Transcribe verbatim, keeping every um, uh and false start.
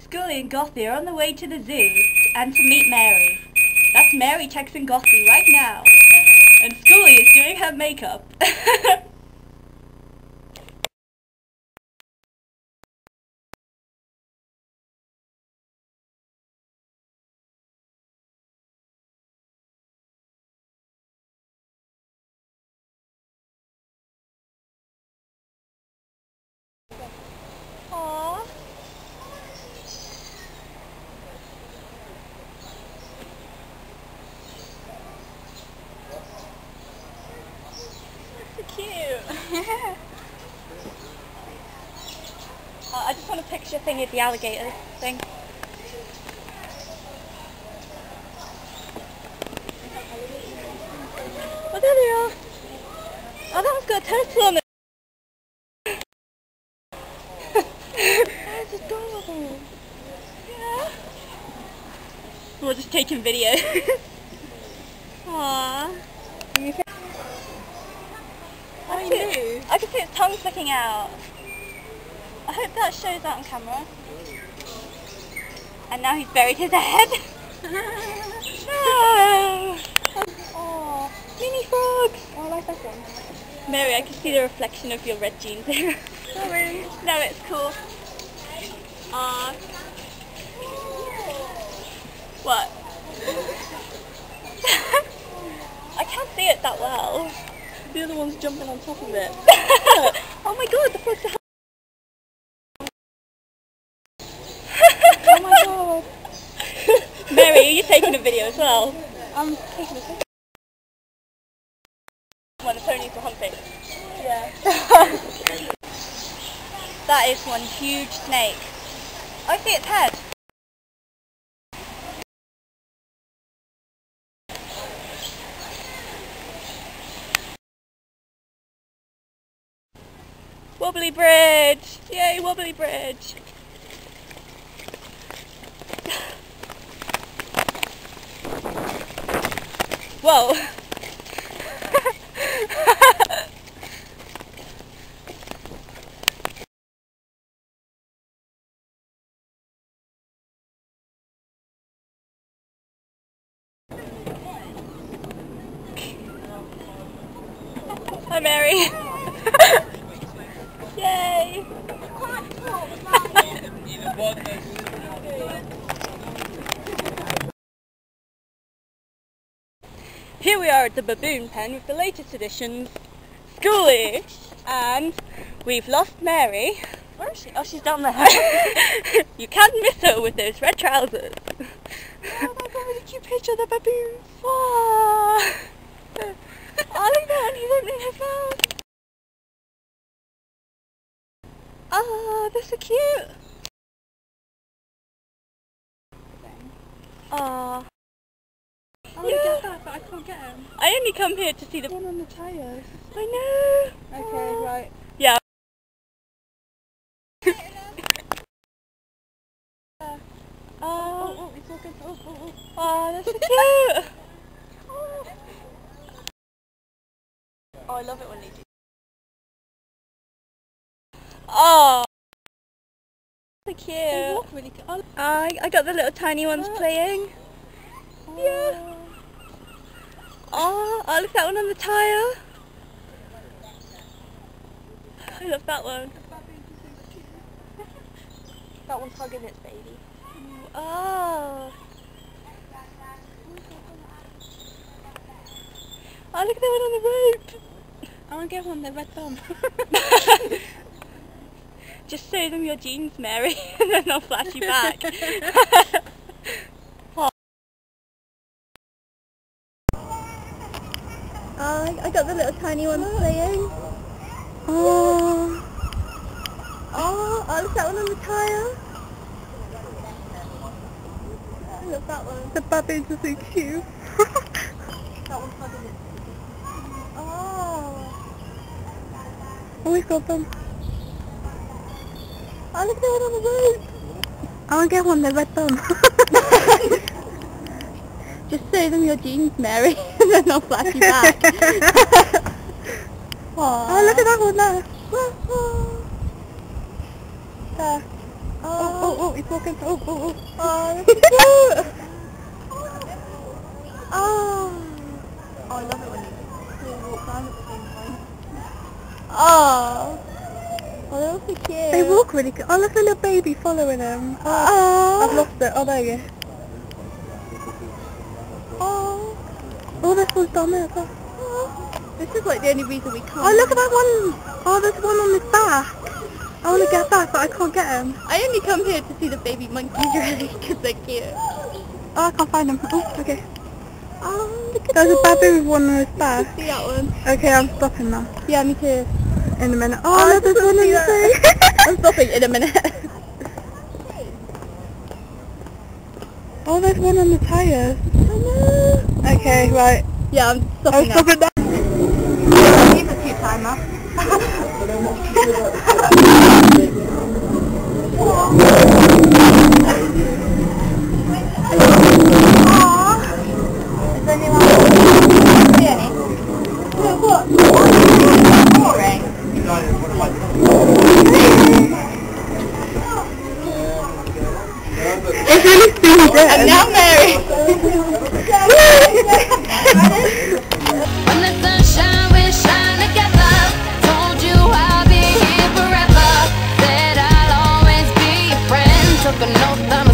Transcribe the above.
Schooli and Gothy are on the way to the zoo and to meet Mary. That's Mary texting Gothy right now. And Schooli is doing her makeup. Aww. So cute. uh, I just want a picture thing of the alligator thing. Oh, there they are. Oh, that one's got a turtle on it. That's adorable. Yeah. We're just taking video. Aww. I can, see, I can see its tongue sticking out. I hope that shows that on camera. And now he's buried his head. No! Oh, mini frogs! Oh, I like that one. Mary, I can see the reflection of your red jeans there. Sorry. No, it's cool. Aww. What? I can't see it that well. The other one's jumping on top of it. Oh my god, the frogs are... Oh my god. Mary, are you taking a video as well? I'm taking a video. When the ponies were humping. Yeah. That is one huge snake. I see its head. Wobbly bridge! Yay, wobbly bridge! Whoa! Hi, Mary! Yay! Here we are at the baboon pen with the latest editions, Schooli, and we've lost Mary. Where is she? Oh, she's down there. You can't miss her with those red trousers. Oh, that's a really cute picture of the baboon. Oh, oh look at that, he's opening his mouth. Oh, they're so cute. Oh. I want to get that, but I can't get him. I only come here to see the one on the tyres. I know. Okay, oh. Right. Yeah. oh, oh, oh, it's all good. Oh, oh, oh. Oh, that's so cute. oh. oh, I love it when they do. Oh, so cute. They walk really cute. Oh, I, I got the little tiny ones oh. playing. Oh. Yeah. Oh, oh, look at that one on the tyre. I love that one. That one's hugging its baby. Oh. Oh, look at that one on the rope. I want to get one, they're red thumb. Just show them your jeans, Mary, and then I'll flash you back. oh. Oh, I got the little tiny ones playing. Oh. Oh, oh, look at that one on the tyre. I love that one. The baboons are so cute. That one's hugging it. Oh. Oh, we've got them. Oh, look at that one on the road. I want to get one, they're red thumb. Just show them your jeans, Mary, and then I'll flash you back. Oh, look at that one there. There. Oh, oh, oh, he's walking. Oh, oh, oh. Oh, oh. Oh, I love it when you walk around at the same time. Oh. Oh, they're all so cute. They walk really good. Oh, look at the little baby following them. Oh. I've lost it. Oh, there you go. Oh. Oh, this one's down there as well. Oh. This is like the only reason we can't. Oh, look at that one. Oh, there's one on his back. I want to get back, but I can't get him. I only come here to see the baby monkeys, really, because they're cute. Oh, I can't find them. Oh, okay. Oh, look at There's those. a baboon with one on his back. I see that one. Okay, I'm stopping now. Yeah, me too. In a minute. Oh, oh look, there's one in the thing. I'm stopping in a minute. Oh, there's one on the tyres. Oh, no. Okay, right. Yeah, I'm stopping I'm stopping now. Leave a few timer. It's really stupid. And now Mary. When the sunshine will shine together, told you I'll be here forever, said I'll always be your friend, took an oath on